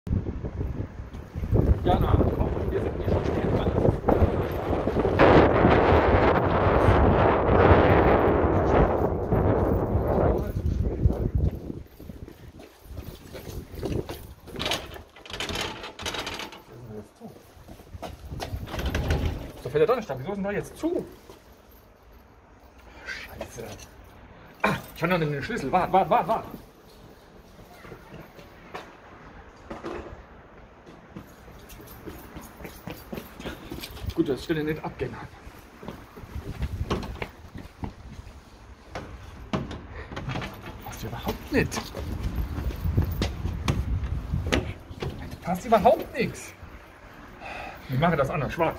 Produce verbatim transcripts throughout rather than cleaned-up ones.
Ja, na, komm, wir sind hier schon spät dran. So fällt der Donnerstag. Wieso ist denn da jetzt zu? Scheiße. Ah, ich habe noch den Schlüssel. Warte, warte, warte, warte. Gut, dass ich den nicht abgehen habe. Passt überhaupt nicht. Passt überhaupt nichts. Ich mache das anders, schwarz.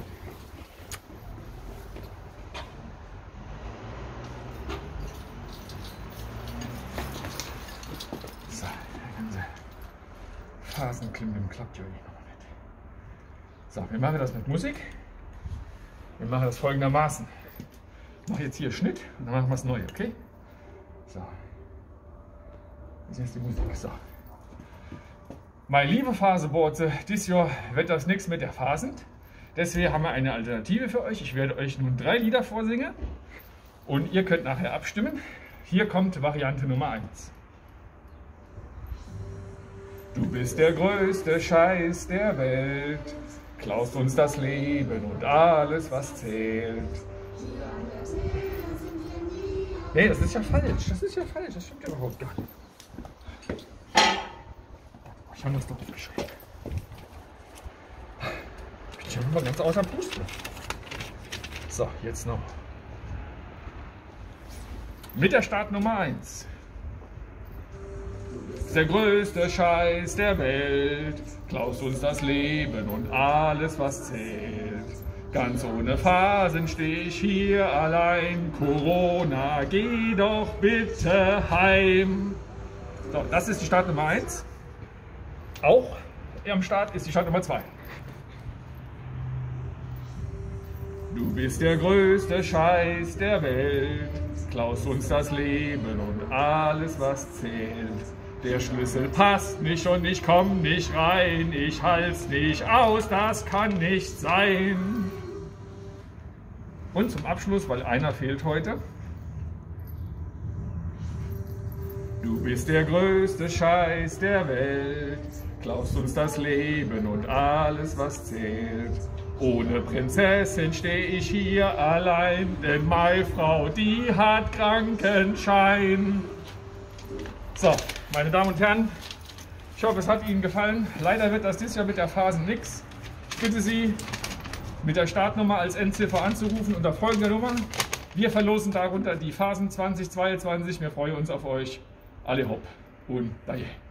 So, der ganze Phasenklimbim klappt ja noch nicht. So, wir machen das mit Musik. Wir machen das folgendermaßen. Ich mache jetzt hier Schnitt und dann machen wir es neu, okay? So. Das ist jetzt die Musik. So. Meine liebe Phasenboards, dieses Jahr wird das nichts mit der Phasen. Deswegen haben wir eine Alternative für euch. Ich werde euch nun drei Lieder vorsingen und ihr könnt nachher abstimmen. Hier kommt Variante Nummer eins. Du bist der größte Scheiß der Welt, klaust uns das Leben und alles, was zählt. Nee, das ist ja falsch. Das ist ja falsch. Das stimmt ja überhaupt gar nicht. Ich habe das doch aufgeschrieben. Ich bin immer ganz außer Puste. So, jetzt noch. Mit der Start Nummer eins. Der größte Scheiß der Welt, klaust uns das Leben und alles, was zählt. Ganz ohne Phasen stehe ich hier allein. Corona, geh doch bitte heim. So, das ist die Start Nummer eins. Auch am Start ist die Start Nummer zwei. Du bist der größte Scheiß der Welt, klaust uns das Leben und alles, was zählt. Der Schlüssel passt nicht und ich komm nicht rein, ich halt's nicht aus, das kann nicht sein. Und zum Abschluss, weil einer fehlt heute. Du bist der größte Scheiß der Welt, klaust uns das Leben und alles, was zählt. Ohne Prinzessin stehe ich hier allein, denn meine Frau, die hat Krankenschein. So, meine Damen und Herren, ich hoffe, es hat Ihnen gefallen. Leider wird das dieses Jahr mit der Phasen nichts. Ich bitte Sie, mit der Startnummer als Endziffer anzurufen unter folgender Nummer. Wir verlosen darunter die Phasen zwanzig zweiundzwanzig. Wir freuen uns auf euch. Alle hopp und bye.